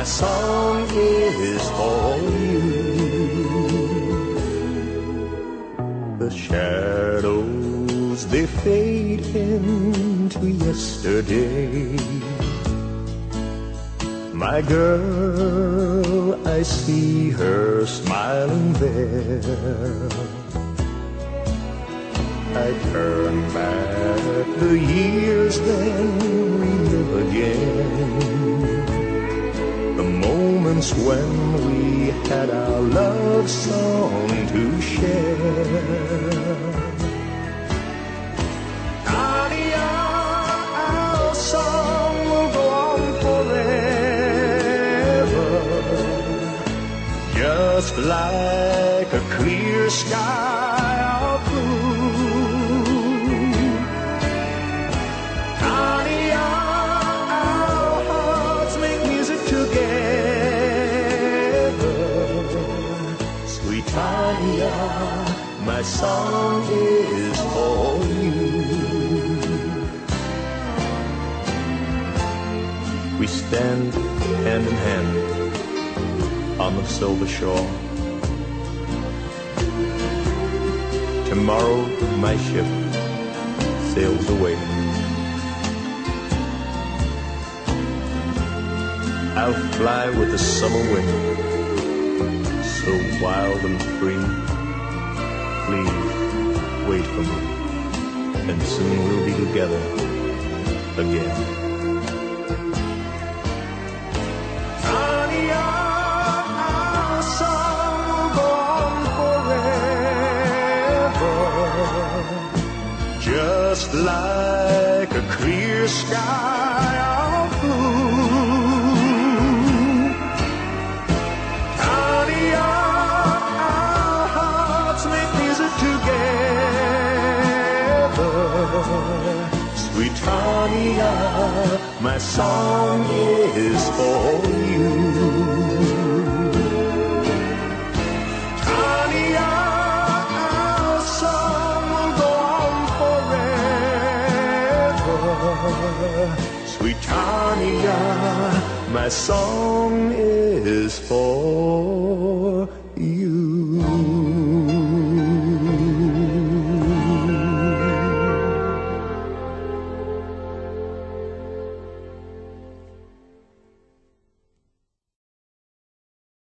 song is for you. The shadows, they fade into yesterday. My girl, I see her smiling there. I turn back the years, then relive again the moments when we had our love song to share. Tania, our song will go on forever, just like a clear sky of blue. Tania, our hearts make music together. Sweet Tania, my song is for you. We stand hand in hand on the silver shore. Tomorrow my ship sails away. I'll fly with the summer wind, so wild and free. Please wait for me, and soon we'll be together again. Tania, our song will go on forever, just like a clear sky of blue. Tania, our hearts make music together. Sweet Tania, my song is for you. Tania, our song will go on forever. Sweet Tania, my song is for